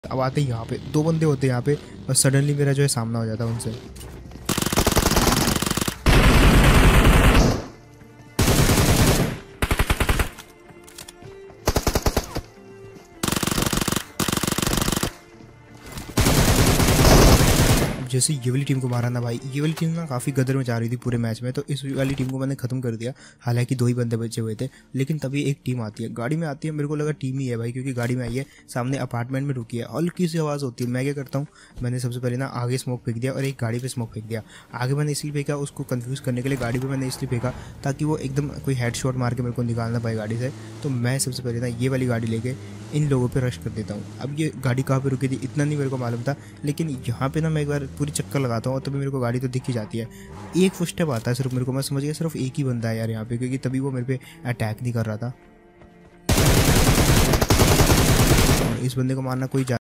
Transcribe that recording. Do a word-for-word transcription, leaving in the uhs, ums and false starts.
अब आते हैं यहाँ पे, दो बंदे होते हैं यहाँ पे और सडनली मेरा जो है सामना हो जाता है उनसे। जैसे ये वाली टीम को मारा ना भाई, ये वाली टीम ना काफ़ी गदर में जा रही थी पूरे मैच में, तो इस वाली टीम को मैंने खत्म कर दिया। हालांकि दो ही बंदे बचे हुए थे, लेकिन तभी एक टीम आती है, गाड़ी में आती है, मेरे को लगा टीम ही है भाई, क्योंकि गाड़ी में आई है, सामने अपार्टमेंट में रुकी है, हल्की सी आवाज़ होती है। मैं क्या करता हूँ, मैंने सबसे पहले ना आगे स्मोक फेंक दिया और एक गाड़ी पर स्मोक फेंक दिया। आगे मैंने इसलिए फेंका उसको कन्फ्यूज करने के लिए, गाड़ी पर मैंने इसलिए फेंका ताकि वो एकदम कोई हेड शॉट मार के मेरे को निकालना पाए गाड़ी से। तो मैं सबसे पहले ना ये वाली गाड़ी लेके इन लोगों पे रश कर देता हूँ। अब ये गाड़ी कहाँ पे रुकी थी इतना नहीं मेरे को मालूम था, लेकिन यहाँ पे ना मैं एक बार पूरी चक्कर लगाता हूँ और तभी मेरे को गाड़ी तो दिख ही जाती है। एक फुटस्टेप आता है सिर्फ मेरे को, मैं समझ गया सिर्फ एक ही बंदा है यार यहाँ पे, क्योंकि तभी वो मेरे पे अटैक नहीं कर रहा था। इस बंदे को मारना कोई